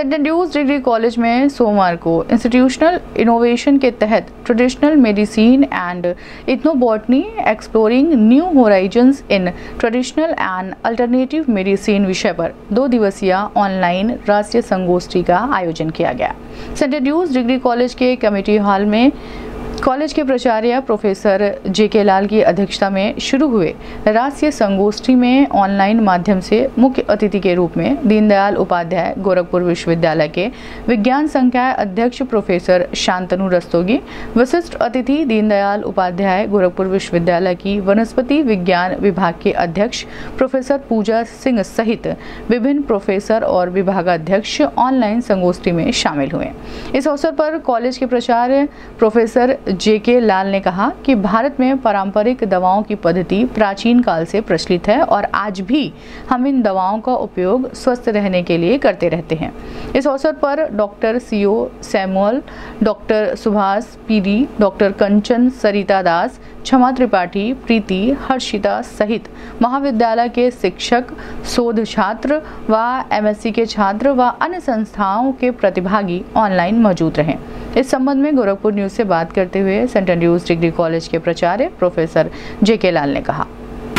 Saint Andrews degree college में सोमवार को इंस्टीट्यूशनल इनोवेशन के तहत traditional medicine and ethnobotany exploring new horizons in traditional and alternative medicine विषय पर 2 दिवसीय ऑनलाइन राष्ट्रीय संगोष्ठी का आयोजन किया गया। सेंट एंड्रूज डिग्री कॉलेज के कमेटी हॉल में कॉलेज के प्राचार्य प्रोफेसर जेके लाल की अध्यक्षता में शुरू हुए राष्ट्रीय संगोष्ठी में ऑनलाइन माध्यम से मुख्य अतिथि के रूप में दीनदयाल उपाध्याय गोरखपुर विश्वविद्यालय के विज्ञान संकाय अध्यक्ष प्रोफेसर शांतनु रस्तोगी, विशिष्ट अतिथि दीनदयाल उपाध्याय गोरखपुर विश्वविद्यालय की वनस्पति विज्ञान विभाग के अध्यक्ष प्रोफेसर पूजा सिंह सहित विभिन्न प्रोफेसर और विभागाध्यक्ष ऑनलाइन संगोष्ठी में शामिल हुए। इस अवसर पर कॉलेज के प्राचार्य प्रोफेसर जेके लाल ने कहा कि भारत में पारंपरिक दवाओं की पद्धति प्राचीन काल से प्रचलित है और आज भी हम इन दवाओं का उपयोग स्वस्थ रहने के लिए करते रहते हैं। इस अवसर पर doctor C O Samuel, doctor Subhash P D, doctor Kanchan Sarita Das, Kshama Tripathi, प्रीति, हर्षिता सहित महाविद्यालय के शिक्षक, शोध छात्र व एमएससी के छात्र व अन्य संस्थाओं के प्रतिभागी ऑनलाइन मौजूद रहे। इस संबंध में गोरखपुर न्यूज से बात करते हुए सेंट एंड्रूज डिग्री कॉलेज के प्राचार्य प्रोफेसर जेके लाल ने कहा,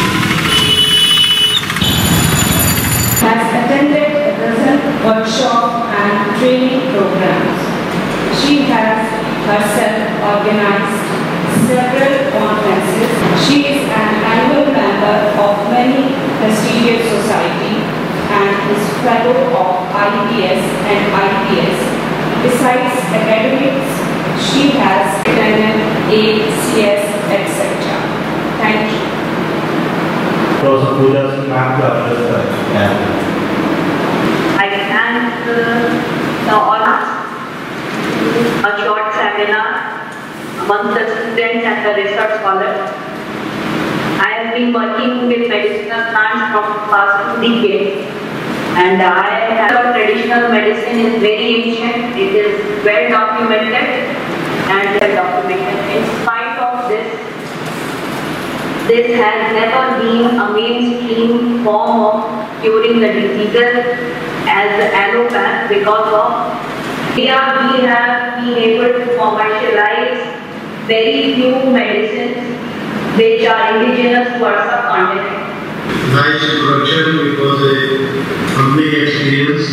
several conferences. She is an annual member of many prestigious society and is fellow of IPS and IPS. Besides academics, she has attended ACS, etc. Thank you. Professor Pooja Singh, ma'am, to address I thank the audience. A short seminar among the students and the research scholars. I have been working with medicinal plants from past 2 decades, and I have traditional medicine is very ancient. It is well documented and documented. In spite of this, this has never been a mainstream form of curing the diseases as the allopath because of here we have been able to commercialize very few medicines which are indigenous to our subcontinent. Nice introduction. It was a humbling experience.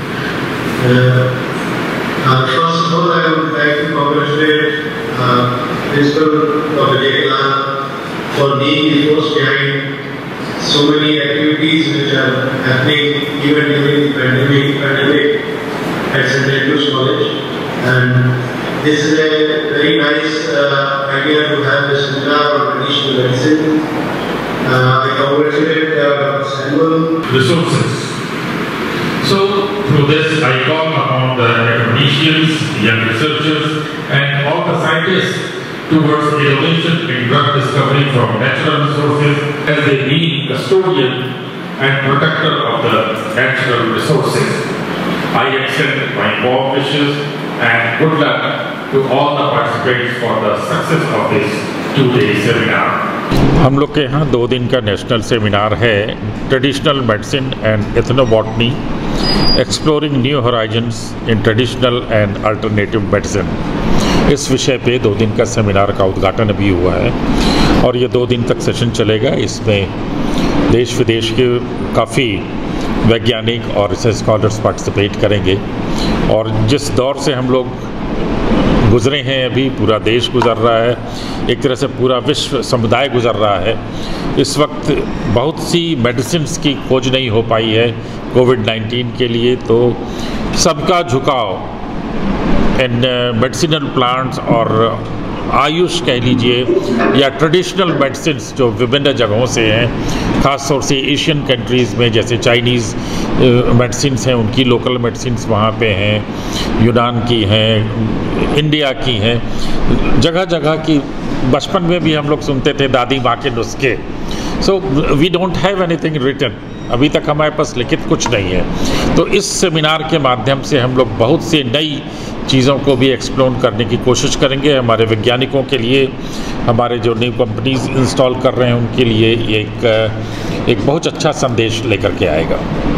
First of all, I would like to congratulate Principal Dr. J.K. Lal for being the force behind so many activities which are happening even during the pandemic at St. Andrews College. And this is a very nice idea to have a seminar on traditional medicine. I congratulate Dr. Samuel. Resources. So through this I call upon the academicians, young researchers and all the scientists towards innovation in drug discovery from natural resources as they being custodian and protector of the natural resources. I extend my warm wishes and good luck to all the participants for the success of this 2-day seminar. हम लोग के यहाँ 2 दिन का national seminar है traditional medicine and ethnobotany exploring new horizons in traditional and alternative medicine. इस विषय पे 2 दिन का सेमिनार का उद्घाटन अभी हुआ है और ये 2 दिन तक सेशन चलेगा। इसमें देश विदेश के काफ़ी वैज्ञानिक और रिसर्च स्कॉलर्स पार्टिसिपेट करेंगे और जिस दौर से हम लोग गुजरे हैं, अभी पूरा देश गुजर रहा है, एक तरह से पूरा विश्व समुदाय गुजर रहा है। इस वक्त बहुत सी मेडिसिन्स की खोज नहीं हो पाई है कोविड-19 के लिए, तो सबका झुकाव इन मेडिसिनल प्लांट्स और आयुष कह लीजिए या ट्रेडिशनल मेडिसिन्स जो विभिन्न जगहों से हैं, ख़ास तौर से एशियन कंट्रीज़ में जैसे चाइनीज़ मेडिसिन्स हैं, उनकी लोकल मेडिसिन्स वहाँ पे हैं, यूनान की हैं, इंडिया की हैं, जगह जगह की। बचपन में भी हम लोग सुनते थे दादी माँ के नुस्खे। So we don't have anything written, अभी तक हमारे पास लिखित कुछ नहीं है। तो इस सेमिनार के माध्यम से हम लोग बहुत सी नई चीज़ों को भी एक्सप्लोर करने की कोशिश करेंगे। हमारे वैज्ञानिकों के लिए, हमारे जो नई कंपनीज इंस्टॉल कर रहे हैं उनके लिए एक बहुत अच्छा संदेश लेकर के आएगा।